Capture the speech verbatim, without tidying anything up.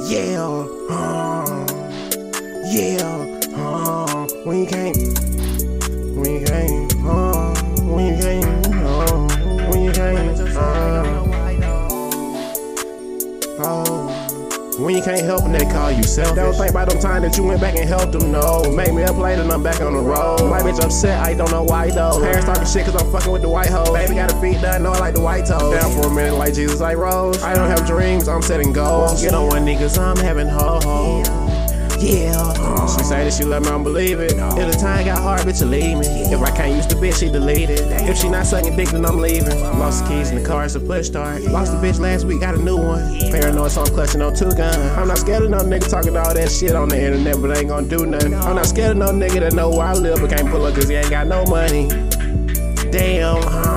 Yeah, uh, yeah, uh, when you can't, when you can't, uh, when you can't, uh, when you can't, uh, oh. When you can't help them, they call you selfish. Don't think about them time that you went back and helped them, no. Make me a plate and I'm back on the road. My bitch upset, I don't know why though. Parents talking shit cause I'm fucking with the white hoe. Baby got her feet done, know I like the white toes. Down for a minute like Jesus, I rose. I don't have dreams, I'm setting goals. Get on one niggas, I'm having ho-ho. Yeah, she say that she love me, I don't believe it. If the time got hard, bitch, you leave me. If I can't use the bitch, she delete it. If she not sucking dick, then I'm leaving. Lost the keys in the car, it's a push start. Lost the bitch last week, got a new one. Paranoid, so I'm clutching on two guns. I'm not scared of no nigga talking all that shit on the internet, but ain't gonna do nothing. I'm not scared of no nigga that know where I live, but can't pull up cause he ain't got no money. Damn, huh?